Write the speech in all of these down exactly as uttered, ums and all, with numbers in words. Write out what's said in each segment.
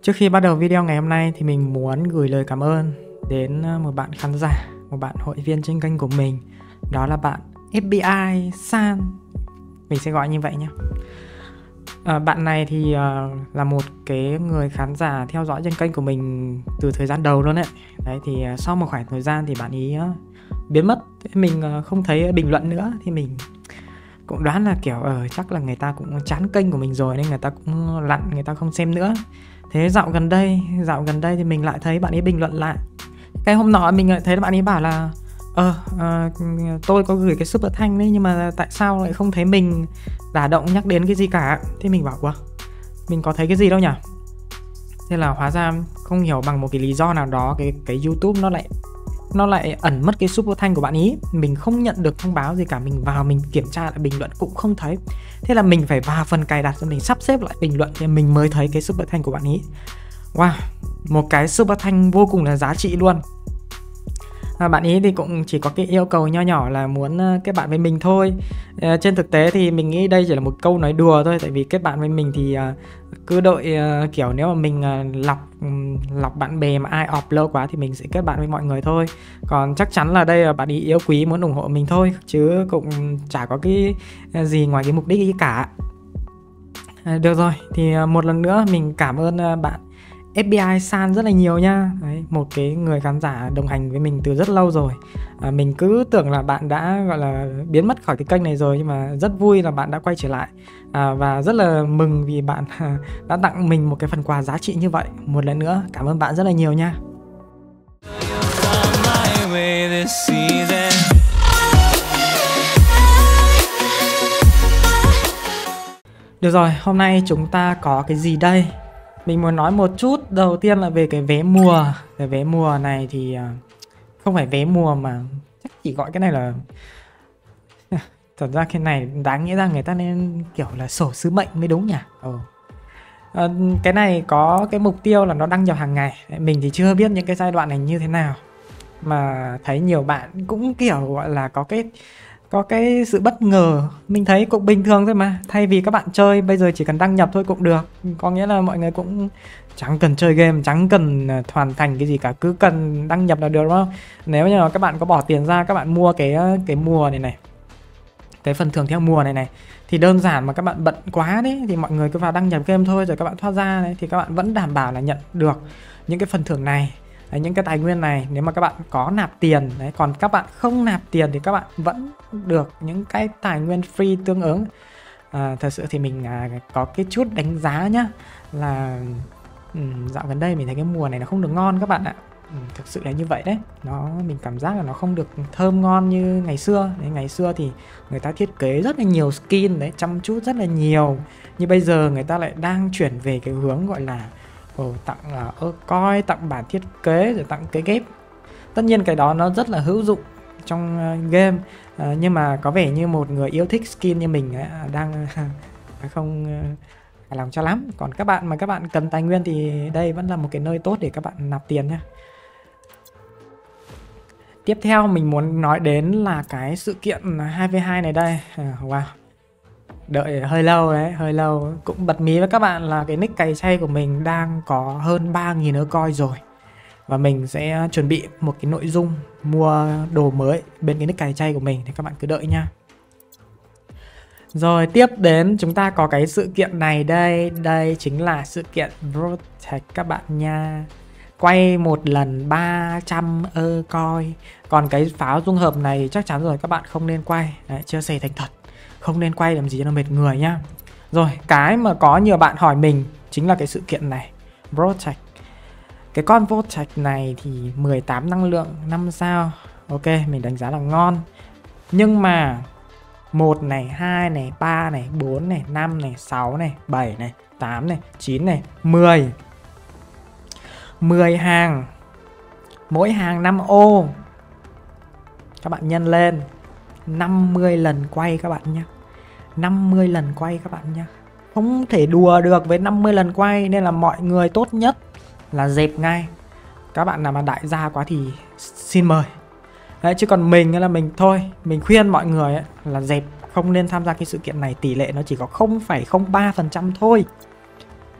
Trước khi bắt đầu video ngày hôm nay thì mình muốn gửi lời cảm ơn đến một bạn khán giả, một bạn hội viên trên kênh của mình. Đó là bạn ép bê i San. Mình sẽ gọi như vậy nhé. à, Bạn này thì uh, là một cái người khán giả theo dõi trên kênh của mình từ thời gian đầu luôn đấy. Đấy thì uh, sau một khoảng thời gian thì bạn ấy uh, biến mất. Mình uh, không thấy bình luận nữa. Thì mình cũng đoán là kiểu uh, chắc là người ta cũng chán kênh của mình rồi nên người ta cũng lặn, người ta không xem nữa. Thế dạo gần đây, dạo gần đây thì mình lại thấy bạn ấy bình luận lại. Cái hôm nọ mình lại thấy bạn ấy bảo là Ờ, à, tôi có gửi cái super thanh đấy, nhưng mà tại sao lại không thấy mình đả động nhắc đến cái gì cả. Thế mình bảo quá, mình có thấy cái gì đâu nhỉ. Thế là hóa ra không hiểu bằng một cái lý do nào đó, Cái cái YouTube nó lại Nó lại ẩn mất cái super thanh của bạn ý. Mình không nhận được thông báo gì cả. Mình vào mình kiểm tra lại bình luận cũng không thấy. Thế là mình phải vào phần cài đặt, mình sắp xếp lại bình luận thì mình mới thấy cái super thanh của bạn ý. Wow, một cái super thanh vô cùng là giá trị luôn. À, bạn ý thì cũng chỉ có cái yêu cầu nho nhỏ là muốn uh, kết bạn với mình thôi. uh, Trên thực tế thì mình nghĩ đây chỉ là một câu nói đùa thôi. Tại vì kết bạn với mình thì uh, cứ đợi uh, kiểu nếu mà mình uh, lọc um, lọc bạn bè mà ai off lâu quá thì mình sẽ kết bạn với mọi người thôi. Còn chắc chắn là đây là bạn ý yêu quý muốn ủng hộ mình thôi, chứ cũng chả có cái gì ngoài cái mục đích ấy cả. uh, Được rồi, thì uh, một lần nữa mình cảm ơn uh, bạn ép bê i San rất là nhiều nha. Đấy, một cái người khán giả đồng hành với mình từ rất lâu rồi. à, Mình cứ tưởng là bạn đã gọi là biến mất khỏi cái kênh này rồi, nhưng mà rất vui là bạn đã quay trở lại. à, Và rất là mừng vì bạn đã tặng mình một cái phần quà giá trị như vậy. Một lần nữa cảm ơn bạn rất là nhiều nha. Được rồi, hôm nay chúng ta có cái gì đây? Mình muốn nói một chút. Đầu tiên là về cái vé mùa. Cái vé mùa này thì không phải vé mùa mà chắc chỉ gọi cái này là thật ra cái này đáng nghĩa ra người ta nên kiểu là sổ sứ mệnh mới đúng nhỉ. ừ. à, Cái này có cái mục tiêu là nó đăng nhập hàng ngày. Mình thì chưa biết những cái giai đoạn này như thế nào, mà thấy nhiều bạn cũng kiểu gọi là có cái Có cái sự bất ngờ. Mình thấy cũng bình thường thôi mà. Thay vì các bạn chơi bây giờ chỉ cần đăng nhập thôi cũng được. Có nghĩa là mọi người cũng chẳng cần chơi game, chẳng cần hoàn thành cái gì cả, cứ cần đăng nhập là được, đúng không? Nếu như các bạn có bỏ tiền ra, các bạn mua cái cái mùa này này, cái phần thưởng theo mùa này này, thì đơn giản mà các bạn bận quá đấy thì mọi người cứ vào đăng nhập game thôi, rồi các bạn thoát ra đấy, thì các bạn vẫn đảm bảo là nhận được những cái phần thưởng này. Đấy, những cái tài nguyên này nếu mà các bạn có nạp tiền. Đấy, còn các bạn không nạp tiền thì các bạn vẫn được những cái tài nguyên free tương ứng. à, Thật sự thì mình à, có cái chút đánh giá nhá, là um, dạo gần đây mình thấy cái mùa này nó không được ngon các bạn ạ. um, Thực sự là như vậy đấy. Nó Mình cảm giác là nó không được thơm ngon như ngày xưa. Đấy, ngày xưa thì người ta thiết kế rất là nhiều skin, đấy, chăm chút rất là nhiều. Nhưng bây giờ người ta lại đang chuyển về cái hướng gọi là Ồ, tặng ơ uh, coi, tặng bản thiết kế, rồi tặng cái ghép. Tất nhiên cái đó nó rất là hữu dụng trong uh, game. uh, Nhưng mà có vẻ như một người yêu thích skin như mình uh, đang uh, không uh, hài lòng cho lắm. Còn các bạn mà các bạn cần tài nguyên thì đây vẫn là một cái nơi tốt để các bạn nạp tiền nhé. Tiếp theo mình muốn nói đến là cái sự kiện hai v hai này đây. uh, Wow, đợi hơi lâu đấy, hơi lâu. Cũng bật mí với các bạn là cái nick cày chay của mình đang có hơn ba nghìn ơ coin rồi. Và mình sẽ chuẩn bị một cái nội dung mua đồ mới bên cái nick cày chay của mình, thì các bạn cứ đợi nha. Rồi tiếp đến chúng ta có cái sự kiện này đây. Đây chính là sự kiện Protect các bạn nha. Quay một lần ba trăm ơ coin. Còn cái pháo dung hợp này chắc chắn rồi các bạn không nên quay. Đấy, chia sẻ thành thật, không nên quay làm gì cho nó mệt người nhá. Rồi, cái mà có nhiều bạn hỏi mình chính là cái sự kiện này, Protect. Cái con Protect này thì mười tám năng lượng, năm sao. Ok, mình đánh giá là ngon. Nhưng mà một này, hai này, ba này, bốn này, năm này, sáu này, bảy này, tám này, chín này, mười. mười hàng. Mỗi hàng năm ô. Các bạn nhân lên năm mươi lần quay các bạn nhé. năm mươi lần quay các bạn nhé. Không thể đùa được với năm mươi lần quay. Nên là mọi người tốt nhất là dẹp ngay. Các bạn nào mà đại gia quá thì xin mời. Đấy, chứ còn mình là mình thôi, mình khuyên mọi người ấy, là dẹp, không nên tham gia cái sự kiện này. Tỷ lệ nó chỉ có không phẩy không ba phần trăm thôi.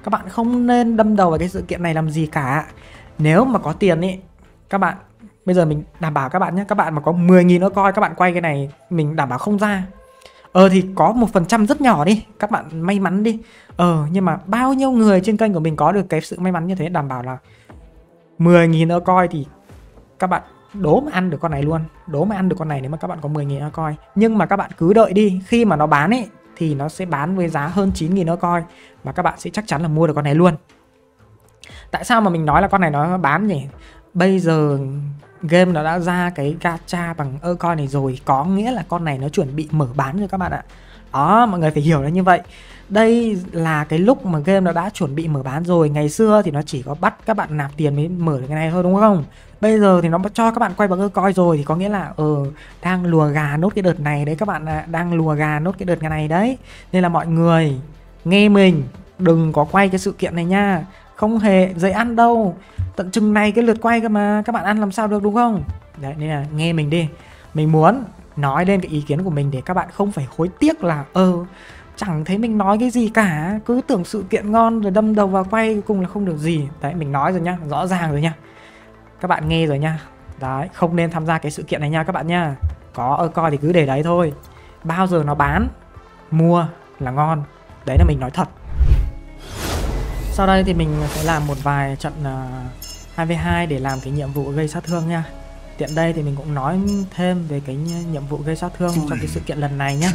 Các bạn không nên đâm đầu vào cái sự kiện này làm gì cả. Nếu mà có tiền ý, các bạn, bây giờ mình đảm bảo các bạn nhé, các bạn mà có mười nghìn nữa coi, các bạn quay cái này mình đảm bảo không ra. Ờ thì có một phần trăm rất nhỏ đi, các bạn may mắn đi. Ờ nhưng mà bao nhiêu người trên kênh của mình có được cái sự may mắn như thế, đảm bảo là mười nghìn nữa coi thì các bạn đố mà ăn được con này luôn. Đố mà ăn được con này nếu mà các bạn có mười nghìn nữa coi. Nhưng mà các bạn cứ đợi đi, khi mà nó bán ấy thì nó sẽ bán với giá hơn chín nghìn nữa coi, và các bạn sẽ chắc chắn là mua được con này luôn. Tại sao mà mình nói là con này nó bán nhỉ? Bây giờ game nó đã ra cái gacha bằng ơ coin này rồi, có nghĩa là con này nó chuẩn bị mở bán rồi các bạn ạ. Đó, mọi người phải hiểu là như vậy. Đây là cái lúc mà game nó đã chuẩn bị mở bán rồi. Ngày xưa thì nó chỉ có bắt các bạn nạp tiền mới mở được cái này thôi đúng không? Bây giờ thì nó cho các bạn quay bằng ơ coin rồi, thì có nghĩa là ờ đang lùa gà nốt cái đợt này đấy các bạn ạ. Đang lùa gà nốt cái đợt này đấy. Nên là mọi người nghe mình, đừng có quay cái sự kiện này nha. Không hề dễ ăn đâu. Tận chừng này cái lượt quay cơ mà, các bạn ăn làm sao được đúng không? Đấy, nên là nghe mình đi. Mình muốn nói lên cái ý kiến của mình để các bạn không phải hối tiếc là Ờ chẳng thấy mình nói cái gì cả, cứ tưởng sự kiện ngon rồi đâm đầu vào quay, cuối cùng là không được gì. Đấy, mình nói rồi nhá, rõ ràng rồi nha. Các bạn nghe rồi nha. Đấy, không nên tham gia cái sự kiện này nha các bạn nha. Có ơ coi thì cứ để đấy thôi. Bao giờ nó bán, mua là ngon. Đấy là mình nói thật. Sau đây thì mình sẽ làm một vài trận uh, hai v hai để làm cái nhiệm vụ gây sát thương nha. Tiện đây thì mình cũng nói thêm về cái nhiệm vụ gây sát thương trong cái sự kiện lần này nhé.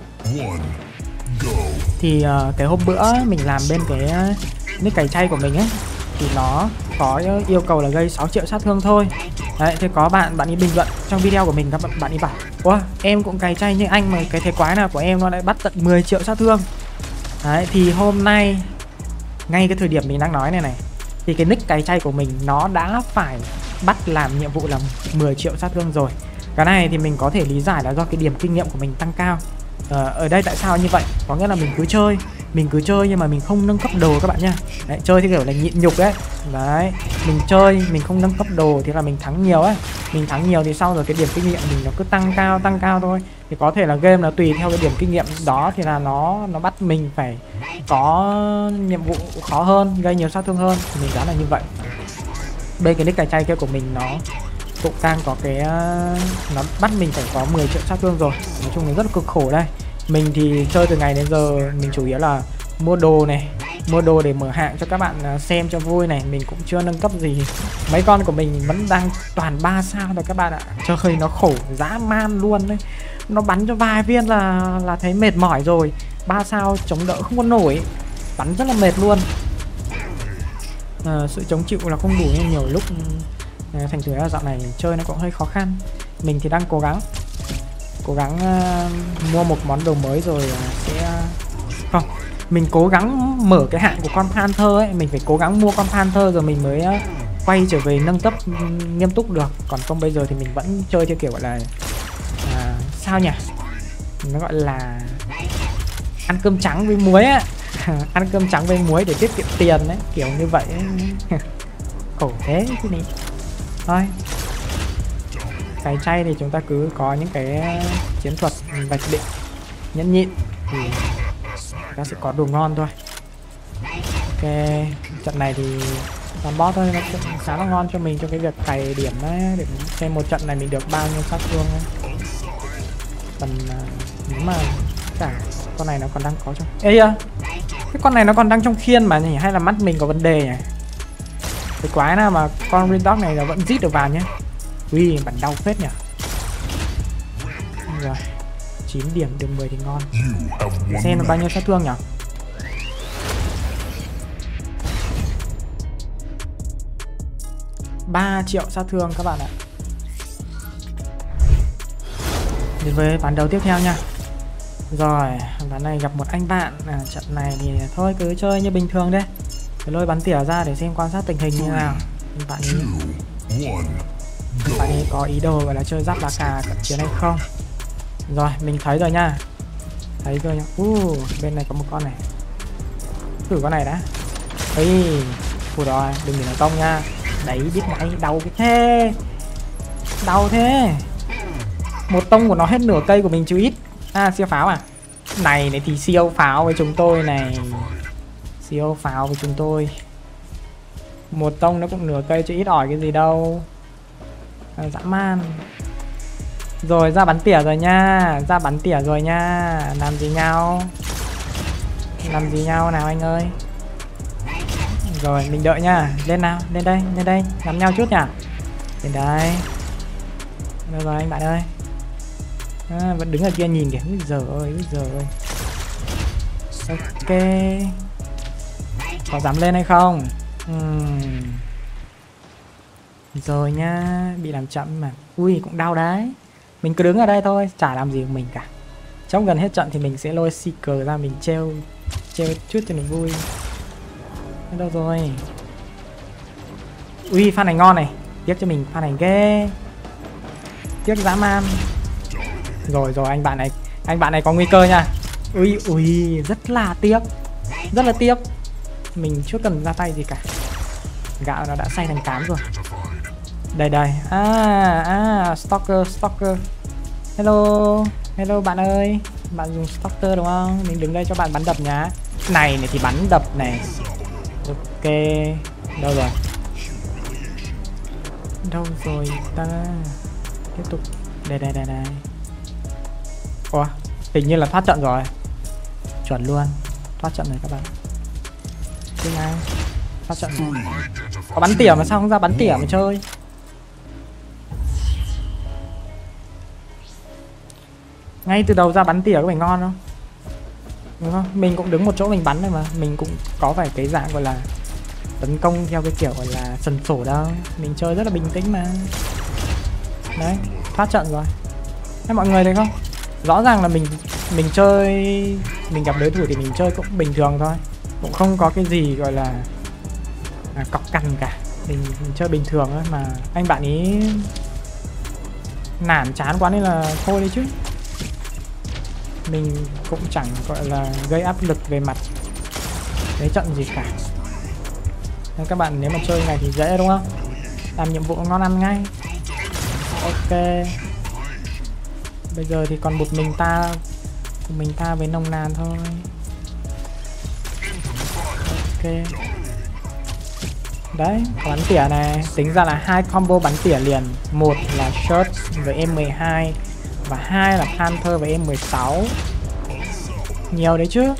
Thì uh, cái hôm bữa mình làm bên cái nick cày chay của mình ấy, thì nó có yêu cầu là gây sáu triệu sát thương thôi. Đấy, thì có bạn bạn ấy bình luận trong video của mình, các bạn bạn ấy bảo: "Ủa, em cũng cày chay như anh mà cái thế quái nào của em nó lại bắt tận mười triệu sát thương." Đấy, thì hôm nay ngay cái thời điểm mình đang nói này này, thì cái nick cày chay của mình nó đã phải bắt làm nhiệm vụ là mười triệu sát thương rồi. Cái này thì mình có thể lý giải là do cái điểm kinh nghiệm của mình tăng cao. Ờ, ở đây tại sao như vậy? Có nghĩa là mình cứ chơi, mình cứ chơi nhưng mà mình không nâng cấp đồ các bạn nha. Đấy, chơi thì kiểu là nhịn nhục đấy. Đấy, mình chơi mình không nâng cấp đồ thì là mình thắng nhiều ấy. Mình thắng nhiều thì sau rồi cái điểm kinh nghiệm mình nó cứ tăng cao tăng cao thôi. Thì có thể là game nó tùy theo cái điểm kinh nghiệm đó thì là nó nó bắt mình phải có nhiệm vụ khó hơn, gây nhiều sát thương hơn, thì mình đoán là như vậy. Đây cái nick cày chay kia của mình nó cũng đang có cái nó bắt mình phải có mười triệu sát thương rồi. Nói chung là rất là cực khổ đây. Mình thì chơi từ ngày đến giờ mình chủ yếu là mua đồ này, mua đồ để mở hạng cho các bạn xem cho vui này. Mình cũng chưa nâng cấp gì. Mấy con của mình vẫn đang toàn ba sao rồi các bạn ạ. Chơi nó khổ dã man luôn đấy. Nó bắn cho vài viên là là thấy mệt mỏi rồi. Ba sao chống đỡ không có nổi, bắn rất là mệt luôn. À, sự chống chịu là không đủ nên nhiều lúc à, thành thử là dạo này chơi nó cũng hơi khó khăn. Mình thì đang cố gắng cố gắng uh, mua một món đồ mới rồi uh, sẽ không mình cố gắng mở cái hạng của con Panther ấy. Mình phải cố gắng mua con Panther rồi mình mới uh, quay trở về nâng cấp um, nghiêm túc được. Còn không bây giờ thì mình vẫn chơi theo kiểu gọi là uh, sao nhỉ, nó gọi là ăn cơm trắng với muối á. Ăn cơm trắng với muối để tiết kiệm tiền đấy, kiểu như vậy ấy. Khổ thế chứ này. Thôi, cày chay thì chúng ta cứ có những cái chiến thuật vạch định nhẫn nhịn thì ta sẽ có đồ ngon thôi. Ok, trận này thì làm boss thôi, nó cũng khá là ngon cho mình trong cái việc cày điểm ấy, để xem một trận này mình được bao nhiêu sát thương. Còn nếu mà cả con này nó còn đang có trong ê à, cái con này nó còn đang trong khiên mà nhỉ, hay là mắt mình có vấn đề nhỉ? Cái quái nào mà con Green Dog này nó vẫn giết được vào nhé. Ui, bắn đau phết nhỉ. Rồi, chín điểm được mười thì ngon. Xem nó bao nhiêu sát thương nhỉ? ba triệu sát thương các bạn ạ. Đến với ván đấu tiếp theo nha. Rồi, ván này gặp một anh bạn. À, trận này thì thôi cứ chơi như bình thường đấy. Cứ lôi bắn tỉa ra để xem quan sát tình hình như nào. Bạn ấy, bạn ấy có ý đồ gọi là chơi giáp lá cà cận chiến hay không. Rồi, mình thấy rồi nha. Thấy rồi nha. Uh, bên này có một con này. Thử con này đã. Ây, ui rồi, đừng để nó tông nha. Đấy, biết ngay, đau cái thế. Đau thế. Một tông của nó hết nửa cây của mình chứ ít. À, siêu pháo à? Này này thì siêu pháo với chúng tôi này. Siêu pháo với chúng tôi. Một tông nó cũng nửa cây chứ ít ỏi cái gì đâu. À, dã man. Rồi ra bắn tỉa rồi nha. Ra bắn tỉa rồi nha. Làm gì nhau. Làm gì nhau nào anh ơi. Rồi mình đợi nha. Lên nào. Lên đây. Lên đây. Ngắm nhau chút nhỉ. Lên đây. Đâu rồi anh bạn ơi. À, vẫn đứng ở kia nhìn kìa. Úi giời ơi. Úi giời ơi. Ok. Có dám lên hay không? uhm. Rồi nhá. Bị làm chậm mà. Ui cũng đau đấy. Mình cứ đứng ở đây thôi. Chả làm gì của mình cả. Trong gần hết trận thì mình sẽ lôi Seeker ra. Mình treo treo chút cho mình vui. Thế đâu rồi. Ui pha này ngon này. Tiếp cho mình pha này ghê. Tiếc dã man. Rồi rồi anh bạn này. Anh bạn này có nguy cơ nha. Ui ui rất là tiếc. Rất là tiếc. Mình chưa cần ra tay gì cả. Gạo nó đã xay thành cám rồi. Đây đây. À à Stalker Stalker. Hello. Hello bạn ơi. Bạn dùng Stalker đúng không? Mình đứng đây cho bạn bắn đập nhá. Này này thì bắn đập này. Ok. Đâu rồi? Đâu rồi ta? Tiếp tục. Đây đây đây đây. Ủa, hình như là thoát trận rồi. Chuẩn luôn. Thoát trận rồi các bạn. Chứ ai? Thoát trận rồi. Có bắn tỉa mà sao không ra bắn tỉa mà chơi? Ngay từ đầu ra bắn tỉa có phải ngon không? Đúng không? Mình cũng đứng một chỗ mình bắn thôi mà. Mình cũng có phải cái dạng gọi là tấn công theo cái kiểu gọi là sần sổ đâu. Mình chơi rất là bình tĩnh mà. Đấy, thoát trận rồi. Thế mọi người thấy không? Rõ ràng là mình mình chơi, mình gặp đối thủ thì mình chơi cũng bình thường thôi. Cũng không có cái gì gọi là à, cọc cằn cả. Mình, mình chơi bình thường thôi mà anh bạn ý nản chán quá nên là thôi đi chứ. Mình cũng chẳng gọi là gây áp lực về mặt lấy trận gì cả. Nên các bạn nếu mà chơi này thì dễ đúng không? Làm nhiệm vụ ngon ăn ngay. Ok. Bây giờ thì còn một mình ta, một mình ta với nồng nàn thôi. Ok. Đấy, bắn tỉa này, tính ra là hai combo bắn tỉa liền, một là Shot với em mười hai và hai là Panther với em mười sáu. Nhiều đấy chứ.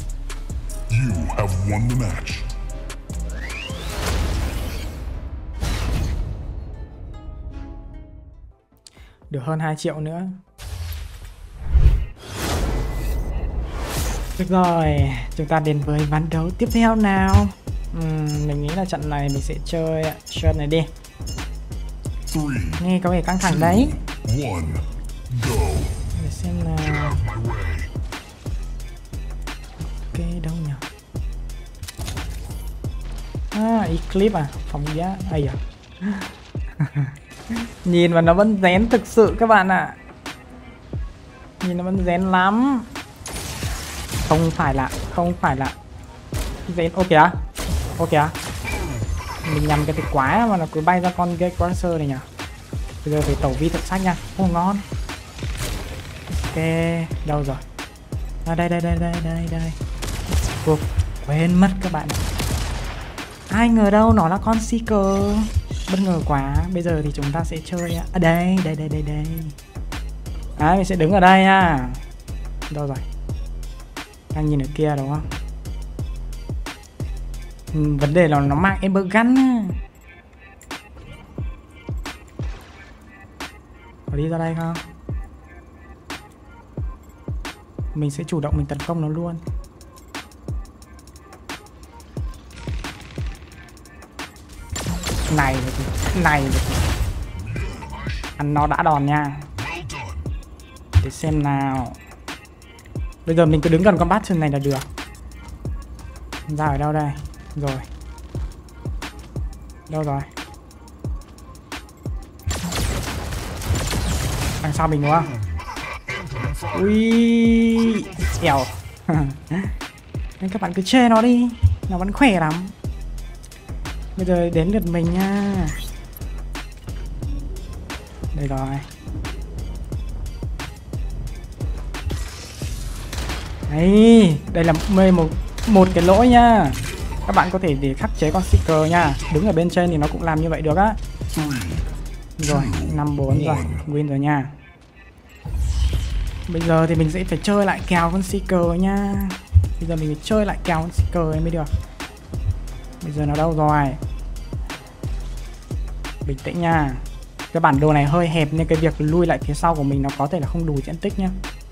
Được hơn hai triệu nữa. Được rồi, chúng ta đến với ván đấu tiếp theo nào. uhm, Mình nghĩ là trận này mình sẽ chơi Shot này đi. Nghe có vẻ căng thẳng đấy. Để xem nào. Ok, đâu nhỉ? À, Eclipse à? Phòng giá, ây à. Nhìn mà nó vẫn rén thực sự các bạn ạ. À. Nhìn nó vẫn rén lắm. Không phải là, không phải là rén, ok á. Ok á. Mình nhầm cái thịt quá mà nó cứ bay ra con Gatecrusher này nhỉ. Bây giờ phải tẩu vi thật sách nha. Ô ngon. Ok, đâu rồi? À, đây đây đây đây đây đây. Cuộc quên mất các bạn. Ai ngờ đâu nó là con Seeker. Bất ngờ quá. Bây giờ thì chúng ta sẽ chơi ở à, đây, đây đây đây đây. Đấy, mình sẽ đứng ở đây nha. Đâu rồi? Đang nhìn ở kia đúng không? Ừ, vấn đề là nó mang Ember Gun. Có đi ra đây không? Mình sẽ chủ động mình tấn công nó luôn. Này này ăn nó đã đòn nha. Để xem nào. Bây giờ mình cứ đứng gần con Bastion này là được. Ra ở đâu đây? Rồi. Đâu rồi? Đằng sau mình đúng không? Ui, ẻo. Nên các bạn cứ chê nó đi. Nó vẫn khỏe lắm. Bây giờ đến lượt mình nha. Đây rồi. Đấy, đây là mê một một cái lỗi nha. Các bạn có thể để khắc chế con Seeker nha. Đứng ở bên trên thì nó cũng làm như vậy được á. Rồi, năm bốn rồi, win rồi nha. Bây giờ thì mình sẽ phải chơi lại kèo con Seeker nha. Bây giờ mình phải chơi lại kèo con Seeker mới được. Bây giờ nó đâu rồi? Bình tĩnh nha. Cái bản đồ này hơi hẹp nên cái việc lui lại phía sau của mình nó có thể là không đủ diện tích nhá.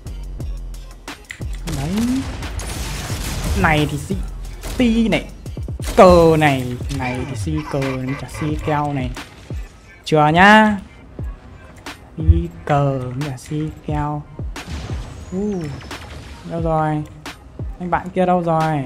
Đấy. Này thì si ti này. Cờ này, này thì si cờ này, chả si keo này. Chưa nhá. Si cờ chả si keo. Uh, đâu rồi? Anh bạn kia đâu rồi?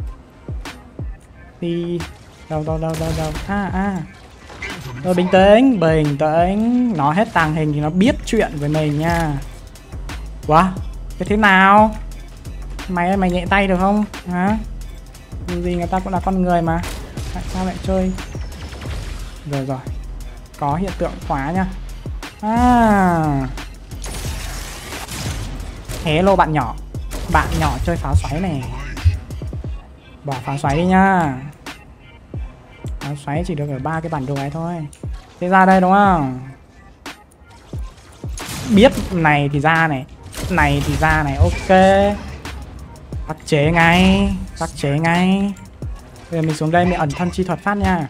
Si đâu đâu đâu đâu đâu. À à. Rồi bình tĩnh, bình tĩnh. Nó hết tàng hình thì nó biết chuyện với mình nha. Wow, cái thế nào? Mày mày nhẹ tay được không? Hả? Dù gì người ta cũng là con người mà. Tại sao lại chơi? Rồi rồi. Có hiện tượng khóa nha. À. Hello bạn nhỏ. Bạn nhỏ chơi pháo xoáy này. Bỏ pháo xoáy đi nha. Pháo xoáy chỉ được ở ba cái bản đồ ấy thôi. Thế ra đây đúng không? Biết này thì ra này. Này thì ra này, ok. Khắc chế ngay. Khắc chế ngay. Bây giờ mình xuống đây mình ẩn thân chi thuật phát nha.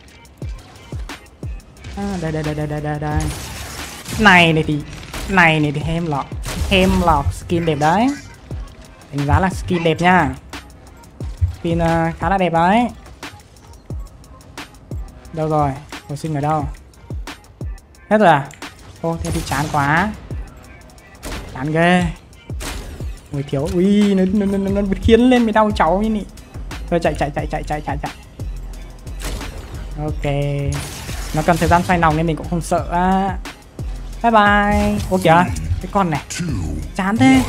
À, đây đây đây đây đây đây đây. Này này thì này này thì Hemlock. Hemlock skin đẹp đấy. Đánh giá là skin đẹp nha. Skin uh, khá là đẹp đấy. Đâu rồi? Hồi sinh ở đâu? Hết rồi à? Ô thế thì chán quá. Chán ghê. Người thiếu. Ui nó nó nó nó, nó khiến lên mới đau cháu như nị. Thôi chạy chạy chạy chạy chạy chạy chạy. Ok. Nó cần thời gian xoay nòng nên mình cũng không sợ á. Bye bye. Ô kìa, cái con này chán thế.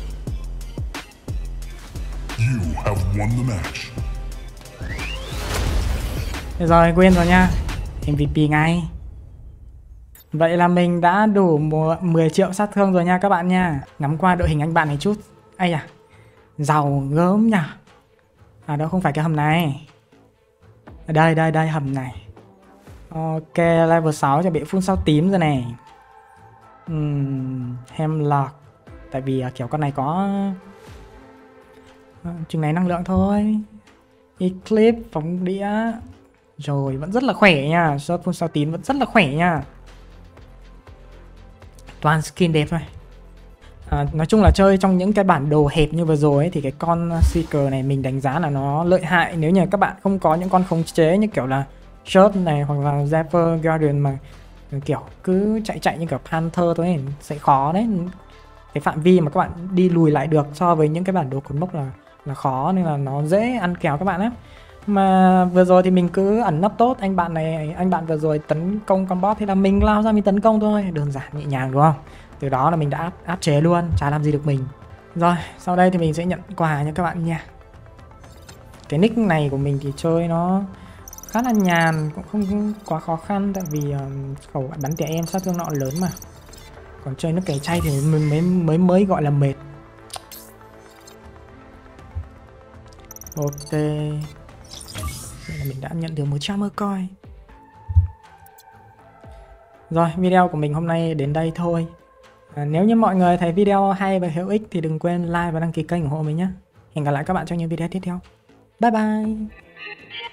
Được rồi, quên rồi nha. em vê pê ngay. Vậy là mình đã đủ mười triệu sát thương rồi nha các bạn nha. Ngắm qua đội hình anh bạn này chút. Ây à, giàu gớm nhỉ. À đâu không phải cái hầm này. Đây đây đây hầm này. Ok, level sáu chuẩn bị full sao tím rồi này. uhm, Hemlock. Tại vì kiểu con này có chừng này năng lượng thôi. Eclipse, phóng đĩa. Rồi vẫn rất là khỏe nha. Shot full sao tím vẫn rất là khỏe nha. Toàn skin đẹp thôi. À, nói chung là chơi trong những cái bản đồ hẹp như vừa rồi ấy, thì cái con Seeker này mình đánh giá là nó lợi hại. Nếu như các bạn không có những con khống chế như kiểu là Shot này hoặc là Zephyr Guardian mà kiểu cứ chạy chạy như kiểu Panther thôi ấy, sẽ khó đấy. Cái phạm vi mà các bạn đi lùi lại được so với những cái bản đồ cột mốc là là khó, nên là nó dễ ăn kèo các bạn á. Mà vừa rồi thì mình cứ ẩn nấp tốt. Anh bạn này, anh bạn vừa rồi tấn công con boss thì là mình lao ra mình tấn công thôi. Đơn giản nhẹ nhàng đúng không? Từ đó là mình đã áp, áp chế luôn, chả làm gì được mình. Rồi, sau đây thì mình sẽ nhận quà nha các bạn nha. Cái nick này của mình thì chơi nó khá là nhàn, cũng không quá khó khăn. Tại vì um, khẩu bắn tỉa em sát thương nọ lớn mà. Còn chơi nước cày chay thì mới, mới, mới, mới gọi là mệt. Ok. Vậy là mình đã nhận được một trăm mơ coi. Rồi, video của mình hôm nay đến đây thôi. À, nếu như mọi người thấy video hay và hữu ích thì đừng quên like và đăng ký kênh ủng hộ mình nhé. Hẹn gặp lại các bạn trong những video tiếp theo. Bye bye.